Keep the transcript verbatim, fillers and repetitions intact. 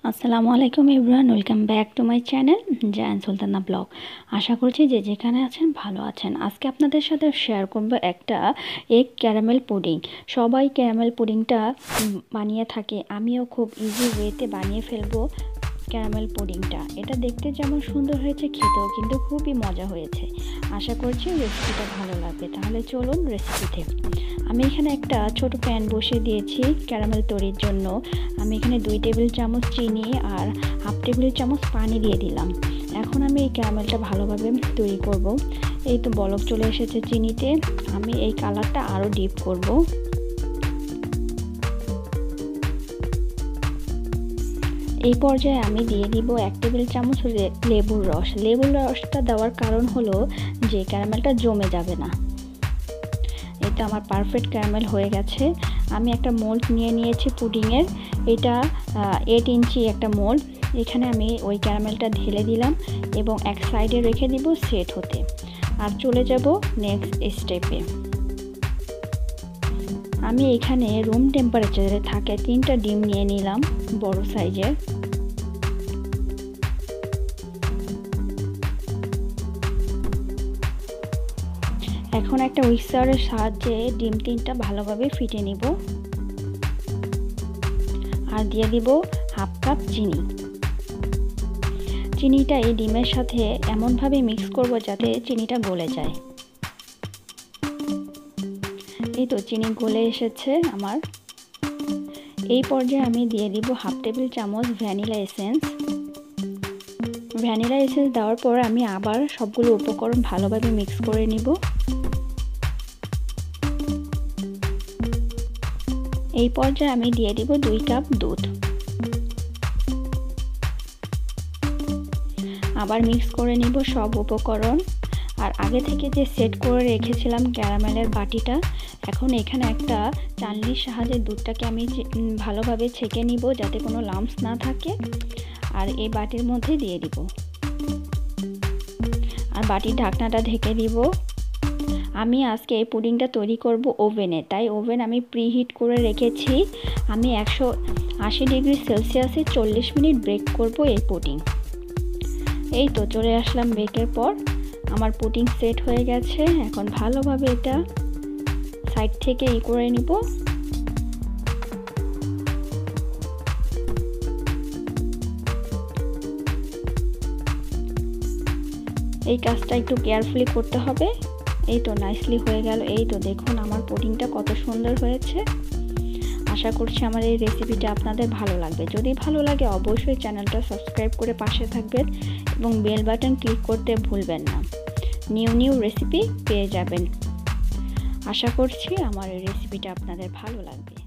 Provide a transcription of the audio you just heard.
আসসালামু আলাইকুম everyone, welcome back to my channel Zain Sultana blog. আশা করছি যে যেখানে আছেন ভালো আছেন। আজকে আপনাদের সাথে শেয়ার করব একটা এগ ক্যারামেল পুডিং। সবাই ক্যারামেল পুডিংটা বানিয়ে থাকে, আমিও খুব ইজি ওয়েতে বানিয়ে ফেলবো ক্যারামেল পুডিংটা। এটা দেখতে যেমন সুন্দর হয়েছে, খেতেও কিন্তু খুবই মজা হয়েছে। আশা করছি রেসিপিটা ভালো লাগবে। তাহলে চলুন রেসিপিতে। আমি এখানে একটা ছোট প্যান বসিয়ে দিয়েছি ক্যারামেল তৈরির জন্য। আমি এখানে দুই টেবিল চামচ চিনি আর হাফ টেবিল চামচ পানি দিয়ে দিলাম। এখন আমি এই ক্যারামেলটা ভালোভাবে তৈরি করব। এই তো বলক চলে এসেছে চিনিতে। আমি এই কালারটা আরও ডিপ করব। এই পর্যায়ে আমি দিয়ে দিব এক টেবিল চামচ লেবুর রস। লেবুর রসটা দেওয়ার কারণ হলো যে ক্যারামেলটা জমে যাবে না। এই তো আমার পারফেক্ট ক্যারামেল হয়ে গেছে। আমি একটা মোল্ড নিয়ে নিয়েছি পুডিংয়ের। এটা এইট ইঞ্চি একটা মোল্ড। এখানে আমি ওই ক্যারামেলটা ঢেলে দিলাম এবং এক সাইডে রেখে দিব সেট হতে। আর চলে যাব নেক্সট স্টেপে। আমি এখানে রুম টেম্পারেচারে থাকে তিনটা ডিম নিয়ে নিলাম বড় সাইজের। এখন একটা হুইস্কারের সাহায্যে ডিম তিনটা ভালোভাবে ফেটে নিব। আর দিয়ে দিব হাফ কাপ চিনি। চিনিটা এই ডিমের সাথে এমনভাবে মিক্স করব যাতে চিনিটা গলে যায়। এই তো চিনি গলে এসেছে আমার। এই পর্যায়ে আমি দিয়ে দিব হাফ টেবিল চামচ ভ্যানিলা এসেন্স। ভ্যানিলা এসেন্স দেওয়ার পর আমি আবার সবগুলো উপকরণ ভালোভাবে মিক্স করে নিব। এই পর্যায়ে আমি দিয়ে দিব দুই কাপ দুধ। আবার মিক্স করে নিব সব উপকরণ। আর আগে থেকে যে সেট করে রেখেছিলাম ক্যারামেলের বাটিটা, এখন এখানে একটা চালনির সাহায্যে দুধটাকে আমি ভালোভাবে ছেঁকে নিব যাতে কোনো লাম্পস না থাকে। আর এই বাটির মধ্যে দিয়ে দিব। আর বাটির ঢাকনাটা ঢেকে দিব। আমি আজকে এই পুডিংটা তৈরি করব ওভেনে, তাই ওভেন আমি প্রিহিট করে রেখেছি। আমি একশো আশি ডিগ্রি সেলসিয়াসে চল্লিশ মিনিট বেক করব এই পুডিং। এই তো চলে আসলাম বেকের পর। আমার পুডিং সেট হয়ে গেছে। এখন ভালোভাবে এটা সাইড থেকে ই করে নিব। এই কাজটা একটু কেয়ারফুলি করতে হবে। এই তো নাইসলি হয়ে গেল। এই তো দেখুন আমার পুডিংটা কত সুন্দর হয়েছে। আশা করছি আমার এই রেসিপিটা আপনাদের ভালো লাগবে। যদি ভালো লাগে অবশ্যই চ্যানেলটা সাবস্ক্রাইব করে পাশে থাকবেন এবং বেল বাটন ক্লিক করতে ভুলবেন না। নিউ নিউ রেসিপি পেয়ে যাবেন। আশা করছি আমার এই রেসিপিটা আপনাদের ভালো লাগবে।